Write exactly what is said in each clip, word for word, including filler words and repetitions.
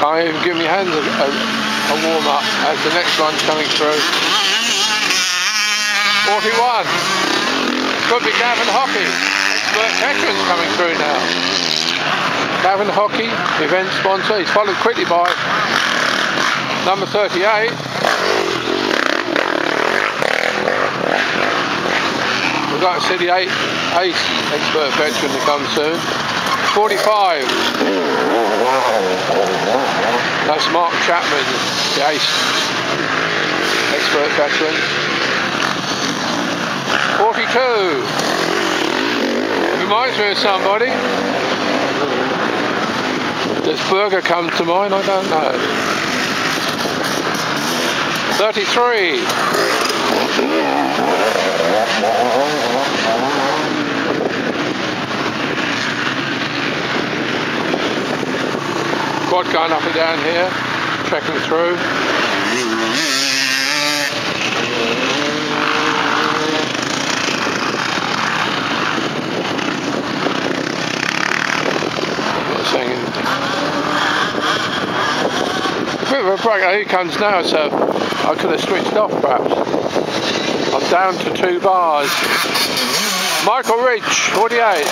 Can't even give me hands a, a, a warm up as the next one's coming through. forty-one. Could be Gavin Hockey. Expert veterans coming through now. Gavin Hockey, event sponsor. He's followed quickly by number thirty-eight. We've got to see the eight, ace expert veteran to come soon. forty-five. That's Mark Chapman, the ace expert veteran. forty-two. Reminds me of somebody. Does Berger come to mind? I don't know. thirty-three. Quad going up and down here, checking through. Not saying anything. A bit of a break. Here he comes now, so I could have switched off perhaps. I'm down to two bars. Michael Ridge, forty-eight.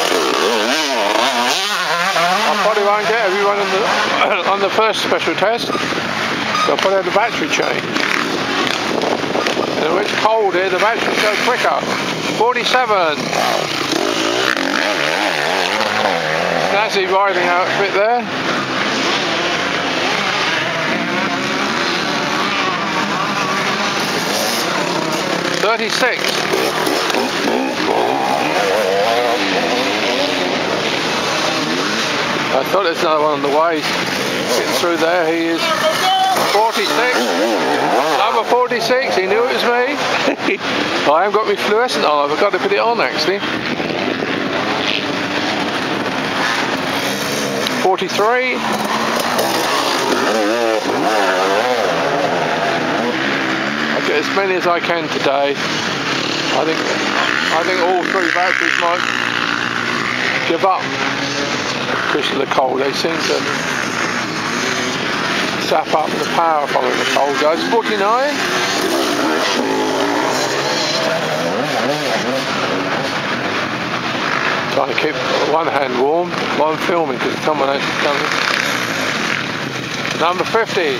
I probably won't get everyone on the, on the first special test, so I'll probably have the battery change. And when it's cold here, the battery will go quicker. forty-seven. Snazzy riding outfit there. thirty-six. I thought there's another one on the way. Getting through there, he is. forty-six. Number forty-six, he knew it was me. I haven't got my fluorescent on, I forgot to put it on actually. forty-three. I'll get as many as I can today. I think I think all three batteries might give up because of the cold. They seem to sap up the power following the cold goes. forty-nine. Trying to keep one hand warm while I'm filming because someone else is coming. Number fifty.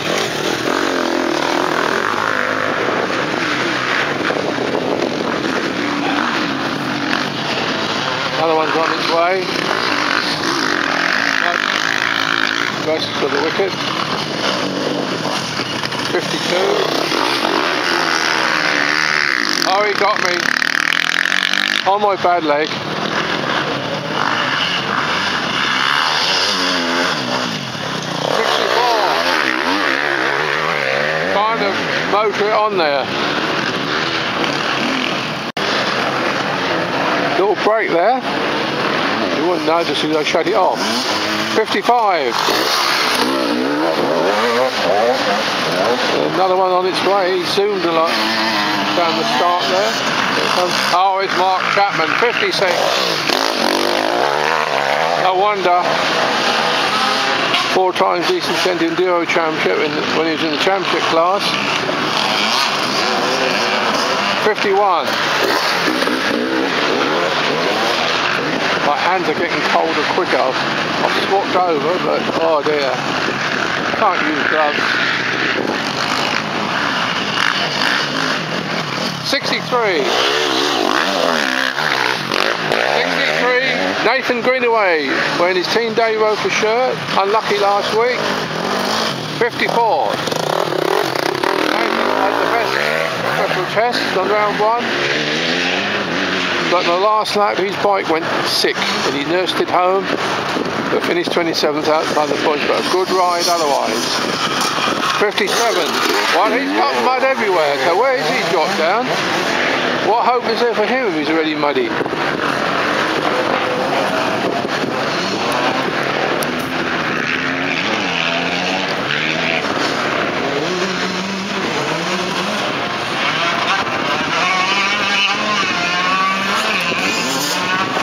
Another one's on its way. Rest for the wicket. fifty-two. Oh, he got me on my bad leg. sixty-four. Kind of motor it on there. Little break there. You wouldn't notice as I shut it off. fifty-five. Another one on its way. He zoomed a lot down the start there. Oh, it's Mark Chapman. fifty-six. No wonder. Four times decent cent enduro championship in, when he was in the championship class. fifty-one. My hands are getting colder quicker. I've swapped over, but oh dear. Can't use gloves. sixty-three. sixty-three. Nathan Greenaway wearing his Team Day Roper shirt. Unlucky last week. fifty-four. Nathan had the best special test on round one. But in the last lap his bike went sick and he nursed it home, but finished twenty-seventh out by the points, but a good ride otherwise. fifty-seven. Well, he's got mud everywhere, so where is he dropped down? What hope is there for him if he's already muddy?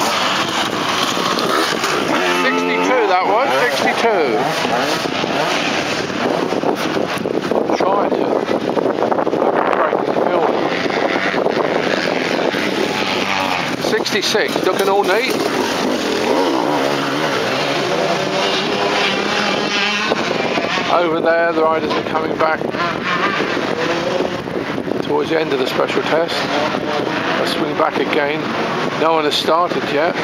That was sixty-two. sixty-six, looking all neat. Over there, the riders are coming back towards the end of the special test. I'll swing back again. No one has started yet.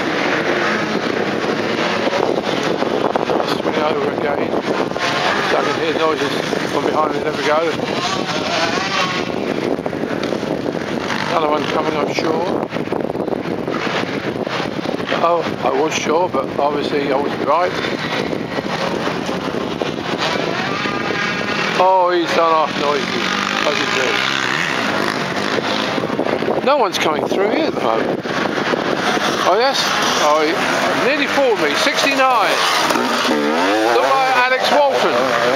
Swing over again. So I can hear noises from behind me. There we go. Another one coming, I'm sure. Oh, I was sure, but obviously I wasn't right. Oh, he's done off noisy. As he did. No one's coming through here at the moment. Oh yes. Oh, he nearly fooled me. sixty-nine. Look like Alex Walton.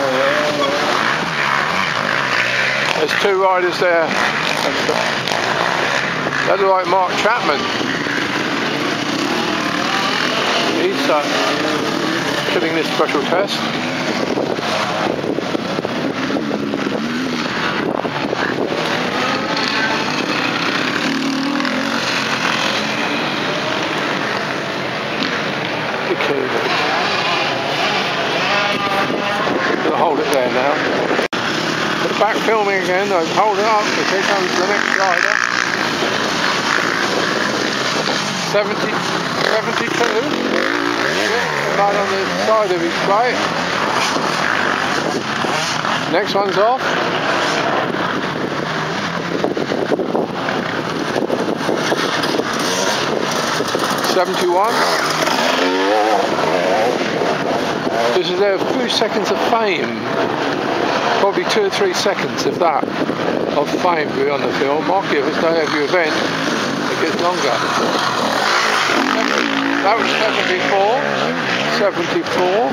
There's two riders there. They look like Mark Chapman. He's uh, killing this special test. Okay. Gonna hold it there now. Put it back filming again. I hold it up because here comes the next rider. seventy, seventy-two. Right on the side of his plate. Next one's off. seventy-one. This is their few seconds of fame. Probably two or three seconds, if that, of fame to be on the film. Marky, if it's day of your event, it gets longer. That was seventy-four. seventy-four.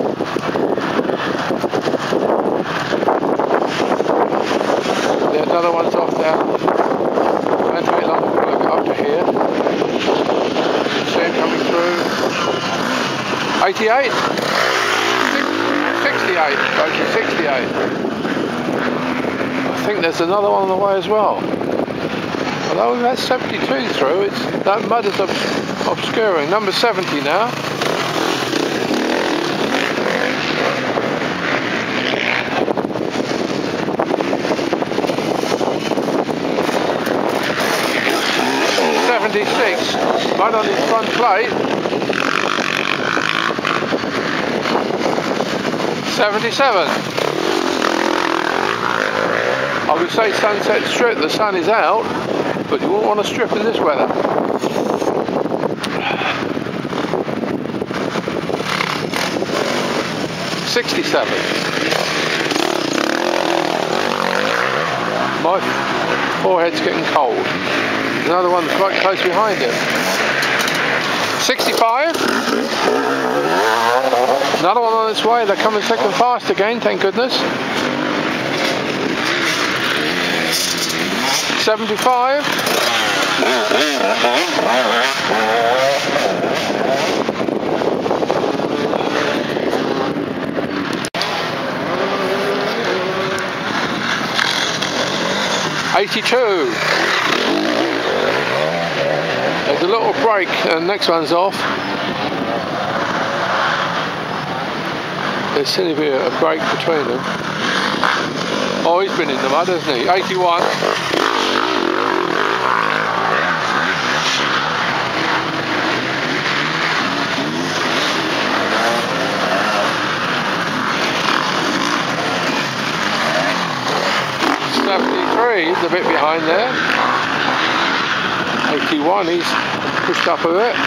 Yeah, another one's off there. Won't take long to get up to here. See him coming through. eighty-eight. sixty-eight. Actually, sixty-eight. I think there's another one on the way as well. Although we've had seventy-two through, it's that mud is obscuring. Number seventy now. seventy-six, mud on his front plate. seventy-seven. I would say Sunset Strip, the sun is out, but you won't want to strip in this weather. sixty-seven. My forehead's getting cold. There's another one quite close behind him. sixty-five. Another one on its way. They're coming thick and fast again, thank goodness. seventy-five. eighty-two. There's a little break and the next one's off. There seems to be a break between them. Oh, he's been in the mud, hasn't he? eighty-one. seventy-three, he's a bit behind there. eighty-one, he's pushed up a bit.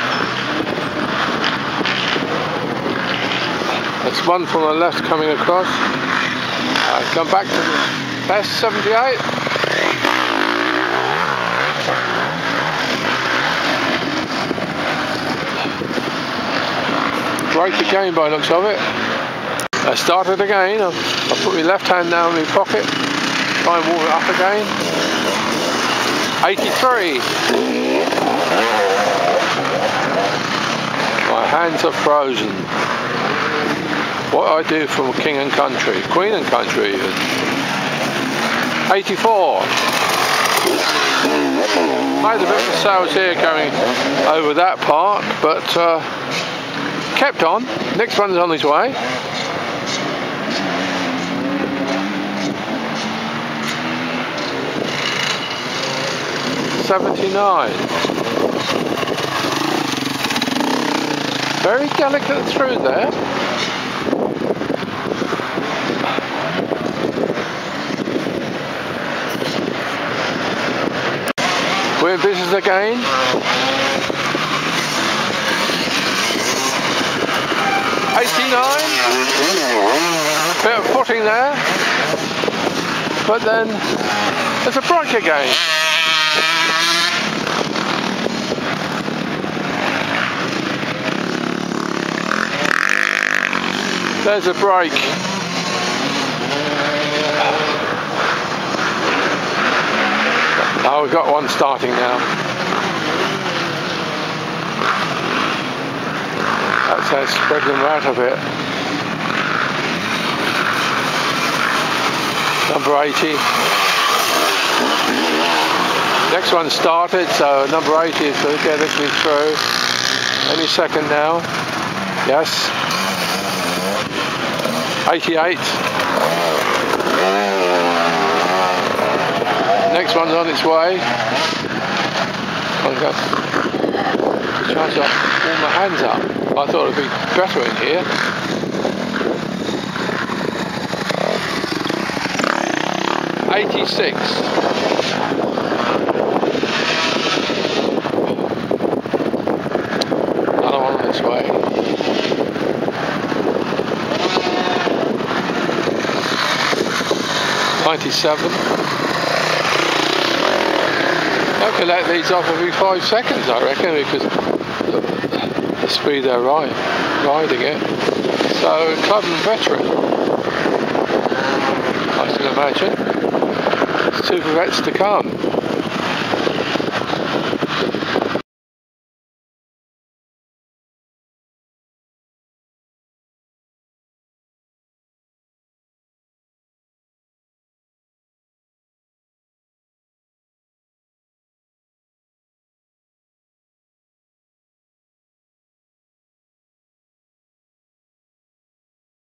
There's one from the left coming across. I come back to the best, seventy-eight. Break again by the looks of it. I started again. I put my left hand down in my pocket. Try and warm it up again. eighty-three. My hands are frozen. What I do from King and Country, Queen and Country even. eighty-four. Made a bit of sales here going over that park, but uh, kept on. Next one's on his way. seventy-nine. Very delicate through there. We're in business again. eighty-nine. Bit of footing there. But then there's a break again. There's a break. Oh, we've got one starting now. That's how it's spread them out a bit. Number eighty. Next one started, so number eighty is going to get this me through. Any second now. Yes. eighty-eight. Next one's on its way. I've got a chance to warm my hands up. I thought it'd be better in here. eighty-six. Another one on its way. ninety-seven. I could let these off every five seconds, I reckon, because the, the speed they're riding, riding it. So, club and veteran, I can imagine. Super vets to come.